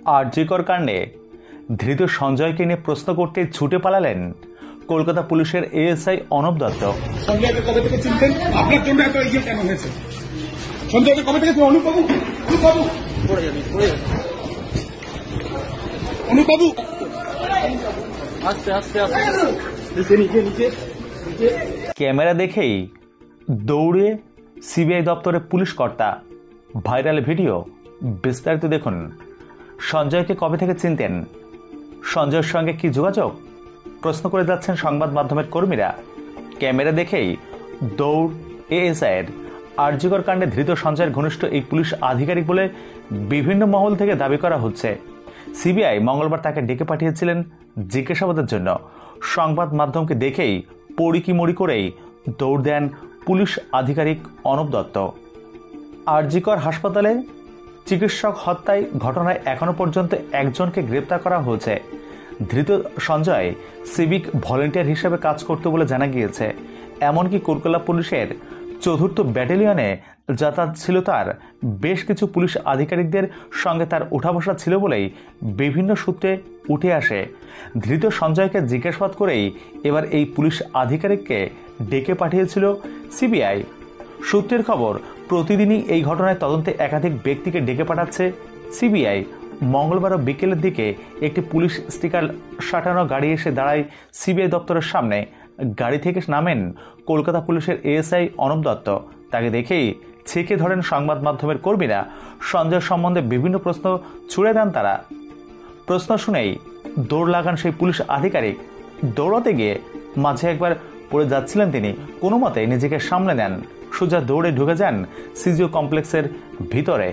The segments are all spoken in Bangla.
আরজিকর কাণ্ডে ধৃত সঞ্জয়কে নিয়ে প্রশ্ন করতে ছুটে পালালেন কলকাতা পুলিশের এএসআই অনব দত্ত। সঞ্জয়কে কবে থেকে চিনতেন? আপনার জন্য এত এগিয়ে কেন হয়েছে? সঞ্জয়কে কবে থেকে অনুপবাবু আস্তে আস্তে আস্তে নিচে ক্যামেরা দেখেই দৌড়ে সিবিআই দপ্তরে পুলিশ কর্তা। ভাইরাল ভিডিও বিস্তারিত দেখুন। সঞ্জয়কে কবে থেকে চিনতেন? সঞ্জয়ের সঙ্গে কি যোগাযোগ? প্রশ্ন করে যাচ্ছেন সংবাদ মাধ্যমের কর্মীরা। ক্যামেরা দেখেই দৌড় এএসআইয়ের। আরজিকর কাণ্ডে ধৃত সঞ্জয়ের ঘনিষ্ঠ এই পুলিশ আধিকারিক বলে বিভিন্ন মহল থেকে দাবি করা হচ্ছে। সিবিআই মঙ্গলবার তাকে ডেকে পাঠিয়েছিলেন জিজ্ঞাসাবাদের জন্য। সংবাদ মাধ্যমকে দেখেই পড়িকি করেই দৌড় দেন পুলিশ আধিকারিক অনব দত্ত। আরজিকর হাসপাতালে চিকিৎসক হত্যায় ঘটনায় এখনো পর্যন্ত একজনকে গ্রেপ্তার করা হয়েছে। ধৃত সঞ্জয় সিভিক ভলেন্টিয়ার হিসেবে কাজ করত বলে জানা গিয়েছে। এমনকি কলকাতা পুলিশের ৪র্থ ব্যাটালিয়নে যাতায়াত ছিল তার। বেশ কিছু পুলিশ আধিকারিকদের সঙ্গে তার উঠা বসা ছিল বলেই বিভিন্ন সূত্রে উঠে আসে। ধৃত সঞ্জয়কে জিজ্ঞাসাবাদ করেই এবার এই পুলিশ আধিকারিককে ডেকে পাঠিয়েছিল সিবিআই। সূত্রের খবর, প্রতিদিনই এই ঘটনায় তদন্তে একাধিক ব্যক্তিকে ডেকে পাঠাচ্ছে সিবিআই। মঙ্গলবারও বিকেলের দিকে একটি পুলিশ স্টিকার সাঁটানো গাড়ি এসে দাঁড়ায় সিবিআই দপ্তরের সামনে। গাড়ি থেকে নামেন কলকাতা পুলিশের এএসআই অনব দত্ত। তাকে দেখেই ছেঁকে ধরেন সংবাদ মাধ্যমের কর্মীরা। সঞ্জয় সম্বন্ধে বিভিন্ন প্রশ্ন ছুড়ে দেন তারা। প্রশ্ন শুনেই দৌড় লাগান সেই পুলিশ আধিকারিক। দৌড়াতে গিয়ে মাঝে একবার পড়ে যাচ্ছিলেন তিনি। কোনো মতে নিজেকে সামলে নেন, সোজা দৌড়ে ঢুকে যান সিজিও কমপ্লেক্সের ভিতরে।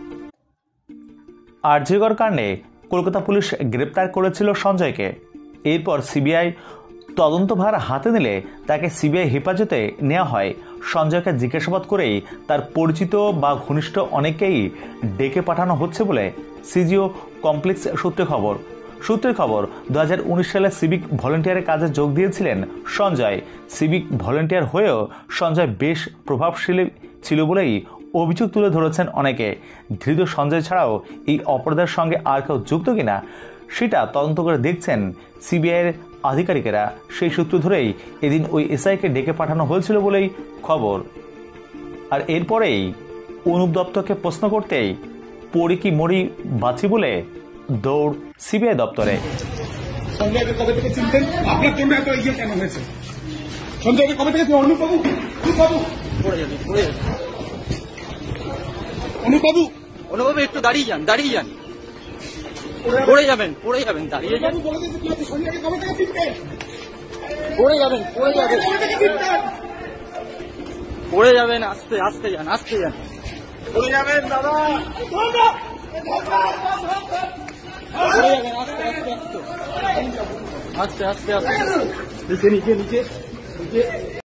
আরজিকর কাণ্ডে কলকাতা পুলিশ গ্রেপ্তার করেছিল সঞ্জয়কে। এরপর সিবিআই তদন্তভার হাতে নিলে তাকে সিবিআই হেফাজতে নেওয়া হয়। সঞ্জয়কে জিজ্ঞাসাবাদ করেই তার পরিচিত বা ঘনিষ্ঠ অনেকেই ডেকে পাঠানো হচ্ছে বলে সিজিও কমপ্লেক্স সূত্রের খবর 2019 সালে সিভিক ভলেন্টিয়ারের কাজে যোগ দিয়েছিলেন সঞ্জয়। সিভিক ভলেন্টিয়ার হয়েও সঞ্জয় বেশ প্রভাবশালী ছিল বলেই অভিযোগ তুলে ধরেছেন অনেকে। ধৃত সঞ্জয় ছাড়াও এই অপরাধের সঙ্গে আর কেউ যুক্ত কিনা সেটা তদন্ত করে দেখছেন সিবিআইয়ের আধিকারিকেরা। সেই সূত্র ধরেই এদিন ওই এসআইকে ডেকে পাঠানো হয়েছিল বলেই খবর। আর এরপরেই অনুপ দত্তকে প্রশ্ন করতেই পড়ি মরি বাঁচি বলে দৌড় সিবিআই দপ্তরে। সঞ্জয়কে কবে থেকে চিনতেন? আপনার জন্য এত এগিয়ে কেন হয়েছে? সঞ্জয়কে কবে থেকে অনুপবাবু একটু দাঁড়িয়ে যান পড়ে যাবেন দাঁড়িয়ে যান। সঞ্জয়কে কবে থেকে চিনতেন? পড়ে যাবেন আস্তে যান পড়ে যাবেন দাদা, আস্তে নিচে